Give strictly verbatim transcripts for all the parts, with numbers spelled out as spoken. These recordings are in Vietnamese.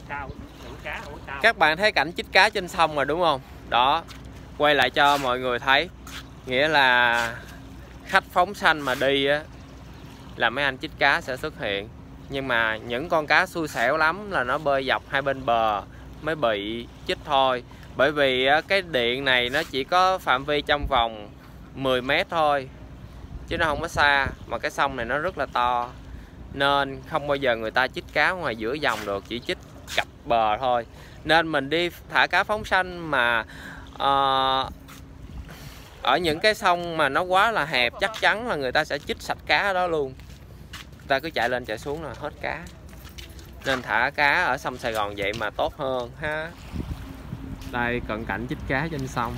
cao, cá không có cao. Các bạn thấy cảnh chích cá trên sông rồi đúng không? Đó, quay lại cho mọi người thấy. Nghĩa là khách phóng sanh mà đi á là mấy anh chích cá sẽ xuất hiện. Nhưng mà những con cá xui xẻo lắm là nó bơi dọc hai bên bờ mới bị chích thôi. Bởi vì cái điện này nó chỉ có phạm vi trong vòng mười mét thôi, chứ nó không có xa. Mà cái sông này nó rất là to, nên không bao giờ người ta chích cá ngoài giữa dòng được, chỉ chích cặp bờ thôi. Nên mình đi thả cá phóng sanh mà uh, ở những cái sông mà nó quá là hẹp, chắc chắn là người ta sẽ chích sạch cá ở đó luôn. Người ta cứ chạy lên chạy xuống là hết cá. Nên thả cá ở sông Sài Gòn vậy mà tốt hơn ha. Đây cận cảnh chích cá trên sông.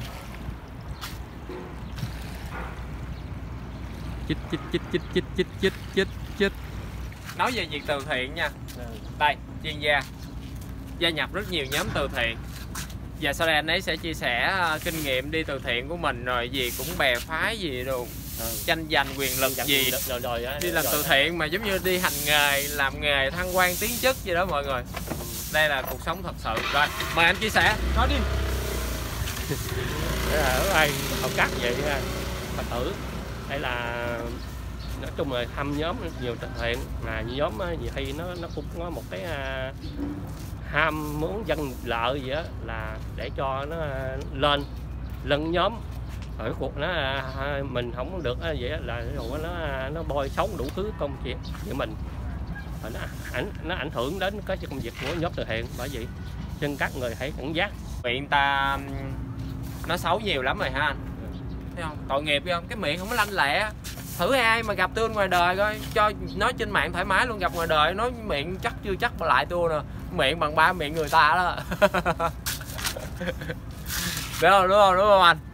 Chích chích chích chích chích chích chích chích chích. Nói về việc từ thiện nha. Đây, chuyên gia gia nhập rất nhiều nhóm từ thiện. Và sau đây anh ấy sẽ chia sẻ kinh nghiệm đi từ thiện của mình, rồi gì cũng bè phái gì luôn, ừ. tranh giành quyền lực gì rồi, rồi, rồi, đi làm từ thiện mà giống như đi hành nghề, làm nghề thăng quan tiến chức gì đó mọi người. Đây là cuộc sống thật sự. Rồi mời anh chia sẻ, nói đi. Ở đây học cắt vậy Phật tử, đây là nói chung là thăm nhóm nhiều từ thiện, là nhóm nhiều khi nó nó cũng có một cái uh, ham muốn dân lợi gì đó, là để cho nó lên lên nhóm. Ở cuộc nó mình không được vậy đó, là nó nó bôi xấu đủ thứ công chuyện với mình, và nó ảnh nó ảnh hưởng đến cái công việc của nhóm từ thiện. Bởi vậy chân các người hãy cảnh giác. Miệng ta nó xấu nhiều lắm rồi ha anh, thấy không? Tội nghiệp không? Cái miệng không có lanh lẹ. Thử ai mà gặp tôi ngoài đời coi, cho nói trên mạng thoải mái luôn, gặp ngoài đời nói miệng chắc chưa chắc mà lại tôi nè, miệng bằng ba miệng người ta đó. Đúng không, đúng không, đúng không anh?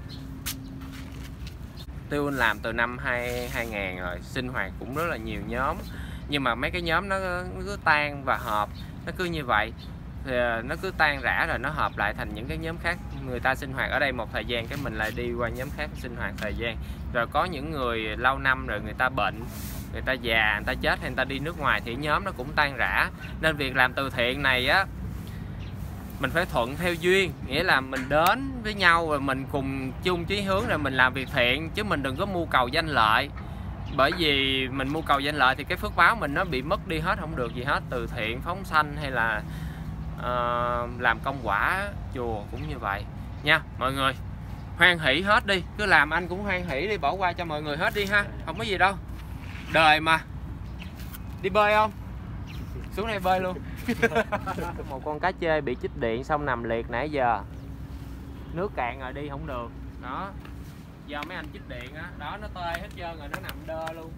Tôi làm từ năm hai nghìn rồi, sinh hoạt cũng rất là nhiều nhóm, nhưng mà mấy cái nhóm nó, nó cứ tan và hợp, nó cứ như vậy. Thì nó cứ tan rã rồi nó hợp lại thành những cái nhóm khác. Người ta sinh hoạt ở đây một thời gian, cái mình lại đi qua nhóm khác sinh hoạt thời gian. Rồi có những người lâu năm rồi người ta bệnh, người ta già, người ta chết, hay người ta đi nước ngoài thì nhóm nó cũng tan rã. Nên việc làm từ thiện này á, mình phải thuận theo duyên. Nghĩa là mình đến với nhau rồi mình cùng chung chí hướng rồi mình làm việc thiện, chứ mình đừng có mưu cầu danh lợi. Bởi vì mình mưu cầu danh lợi thì cái phước báo mình nó bị mất đi hết, không được gì hết. Từ thiện, phóng sanh hay là uh, làm công quả chùa cũng như vậy nha mọi người. Hoan hỷ hết đi, cứ làm anh cũng hoan hỷ đi, bỏ qua cho mọi người hết đi ha, không có gì đâu. Đời mà. Đi bơi không? Xuống đây bơi luôn. Một con cá chê bị chích điện xong nằm liệt nãy giờ. Nước cạn rồi đi không được. Đó. Do mấy anh chích điện á, đó nó tê hết trơn rồi, nó nằm đơ luôn.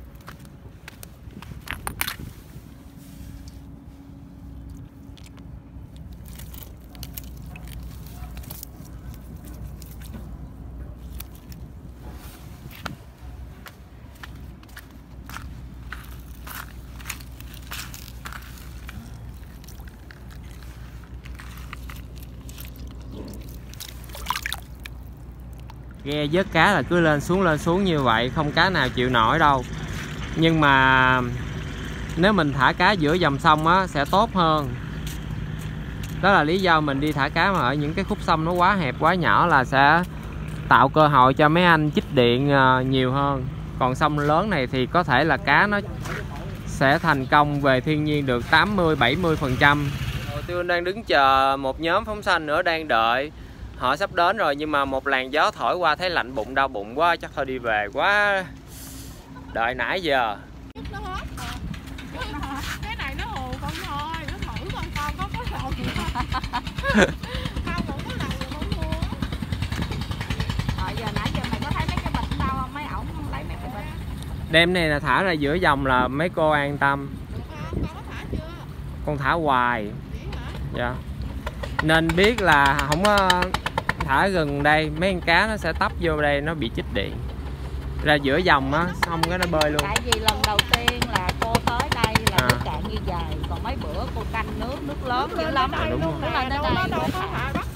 Ghe vớt cá là cứ lên xuống lên xuống như vậy, không cá nào chịu nổi đâu. Nhưng mà nếu mình thả cá giữa dòng sông á sẽ tốt hơn. Đó là lý do mình đi thả cá mà ở những cái khúc sông nó quá hẹp quá nhỏ, là sẽ tạo cơ hội cho mấy anh chích điện nhiều hơn. Còn sông lớn này thì có thể là cá nó sẽ thành công về thiên nhiên được tám mươi bảy mươi phần trăm. Tôi đang đứng chờ một nhóm phóng sanh nữa, đang đợi. Họ sắp đến rồi nhưng mà một làn gió thổi qua thấy lạnh bụng đau bụng quá, chắc thôi đi về quá. Đợi nãy giờ. Cái này nó hù con thôi, nó thử con con có có lầu gì không? Không cũng có lầu gì không mua. Rồi giờ nãy giờ mày có thấy mấy cái bịch đâu không? Mấy ổng lấy mấy cái bịch. Đêm này là thả ra giữa dòng là mấy cô an tâm. Được không? Con có thả chưa? Con thả hoài. Vậy hả? Dạ. Nên biết là không có thả gần đây, mấy con cá nó sẽ tấp vô đây, nó bị chích điện. Ra giữa dòng á, xong cái nó bơi luôn. Tại vì lần đầu tiên là cô tới đây là à. nước cạn như vậy, còn mấy bữa cô canh nước, nước lớn dữ lắm. À, đúng rồi. Lên tới đây đâu có thả bắt.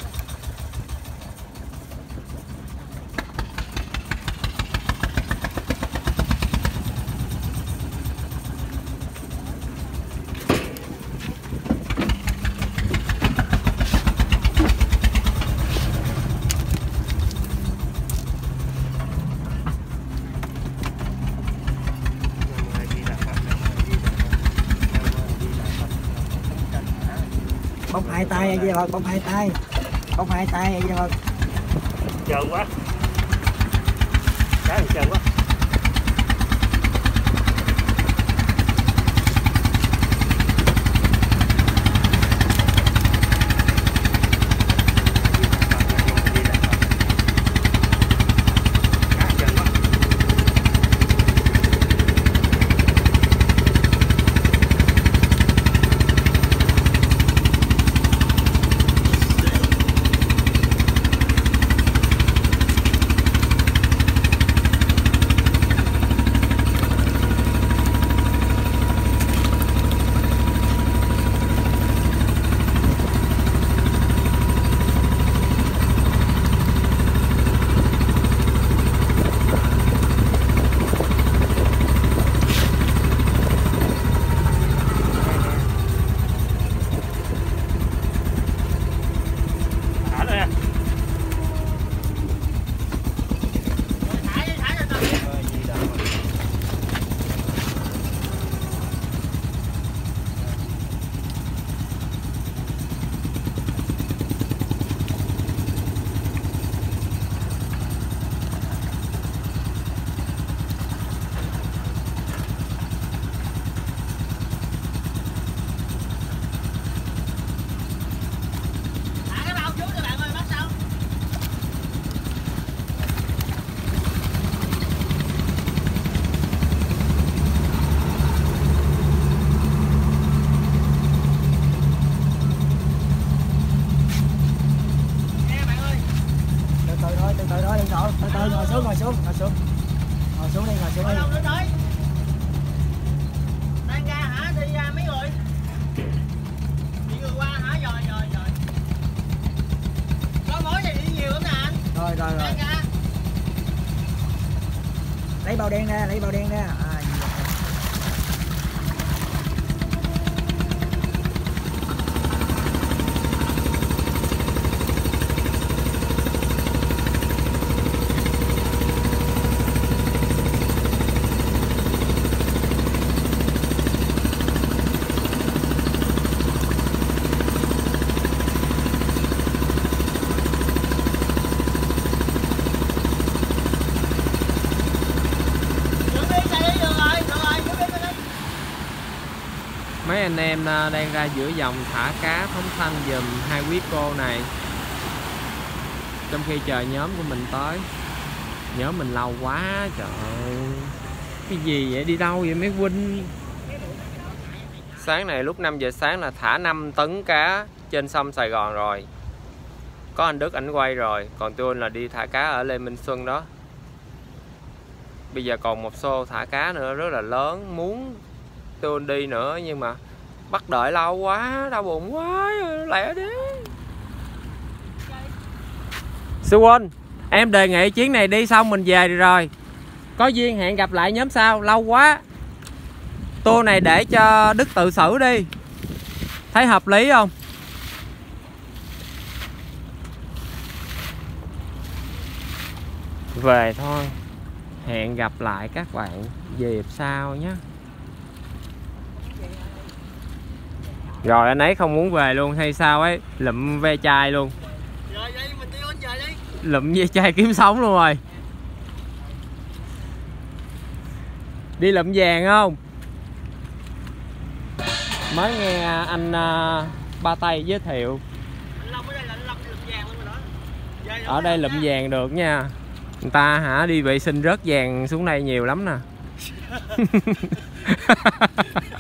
bông hai tay A Di Đà Phật, bông hai tay, bông hai tay A Di Đà Phật. Trơn quá, cái này trơn quá. Ngồi xuống, ngồi xuống, ngồi xuống. Ngồi xuống đi, ngồi xuống đi. Đang ra hả? Đi ra mấy người? Đi người qua hả? Rồi rồi rồi. Có mối gì đi nhiều lắm nè anh. Rồi rồi rồi. Đang ra. Lấy bao đen ra, lấy bao đen ra. À, mấy anh em đang ra giữa dòng thả cá phóng thanh giùm hai quý cô này, trong khi chờ nhóm của mình tới. Nhóm mình lâu quá trời ơi. Cái gì vậy, đi đâu vậy mấy huynh? Sáng này lúc năm giờ sáng là thả năm tấn cá trên sông Sài Gòn rồi. Có anh Đức ảnh quay rồi, còn tôi là đi thả cá ở Lê Minh Xuân đó. Bây giờ còn một xô thả cá nữa rất là lớn, muốn tôi đi nữa nhưng mà bắt đợi lâu quá, đau bụng quá, lẹ đi. Sư Huynh, em đề nghị chuyến này đi xong mình về rồi. Có duyên hẹn gặp lại nhóm sau, lâu quá. Tour này để cho Đức tự xử đi. Thấy hợp lý không? Về thôi. Hẹn gặp lại các bạn dịp sau nhé. Rồi anh ấy không muốn về luôn hay sao ấy, lụm ve chai luôn. Rồi vậy mình đi anh trời đi. Lụm ve chai kiếm sống luôn rồi. Đi lụm vàng không? Mới nghe anh uh, Ba Tây giới thiệu. Anh Long ở đây là anh Long đi lụm vàng luôn rồi đó. Ở đây lụm vàng được nha. Người ta hả đi vệ sinh rớt vàng xuống đây nhiều lắm nè.